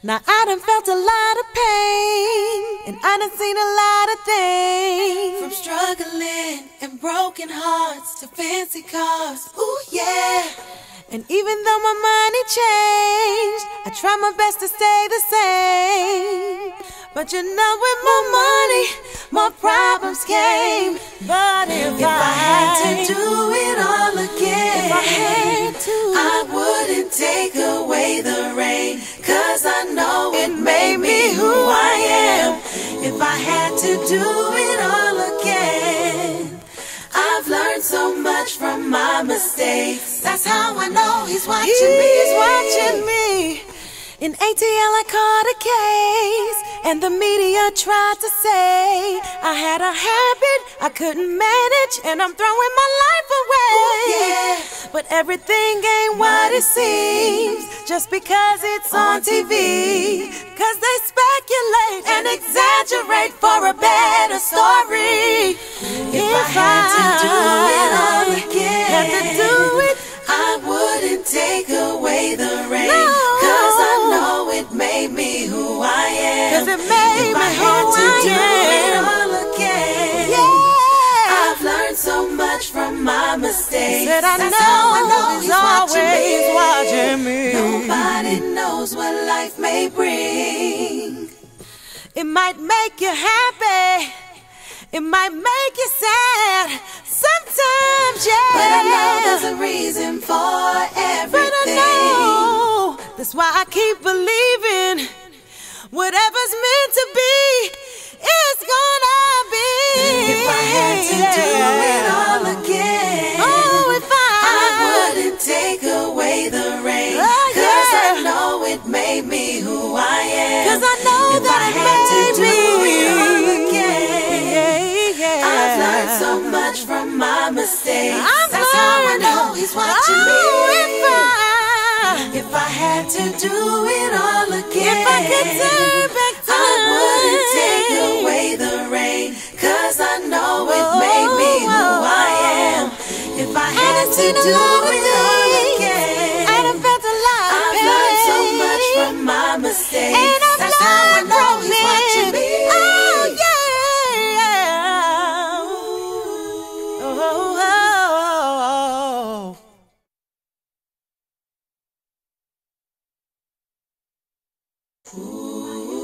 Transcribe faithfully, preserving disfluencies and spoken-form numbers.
Now I done felt a lot of pain, and I done seen a lot of things. From struggling and broken hearts to fancy cars, ooh yeah. And even though my money changed, I try my best to stay the same. But you know with more money, more problems came. But if, if I, I had to do it all again, if I had to, I wouldn't take away the rain, cause I know it made me who I am. If I had to do it all again, I've learned so much from my mistakes. That's how I know he's watching he's me. He's watching me. In A T L I caught a case, and the media tried to say I had a habit I couldn't manage, and I'm throwing my life away. Ooh, yeah. But everything ain't what it seems just because it's on T V. Cause they speculate and exaggerate for a better story. If, if I had to do it all again, had to do it, I wouldn't take away the rain. No. Cause I know it made me who I am. Cause it made if me I who had to I do am. it all again, yeah. I've learned so much from my mistakes. Said I That's know, how I know he's, he's always watching me. Nobody knows what life may bring. It might make you happy, it might make you sad sometimes, yeah. But I know there's a reason for everything. But I know, that's why I keep believing whatever's meant to be is gonna be. If I had to do it all again, oh, if I, I wouldn't take away the rain. Oh, yeah. Cause I know it made me who I am. Cause I know if that I it had made to do me. it all again, yeah, yeah. I've learned so much from my mistakes. I've That's how I know he's watching oh, me. If I, if I had to do it all again, if I could turn back time, I wouldn't take away the rain. Cause I know it made me who I am. If I had to do it all again, I done felt a lot of I've pain. learned so much from my mistakes. And I've That's how I learned know from he's watching it. me. Oh, yeah. Oh, oh, oh. Ooh.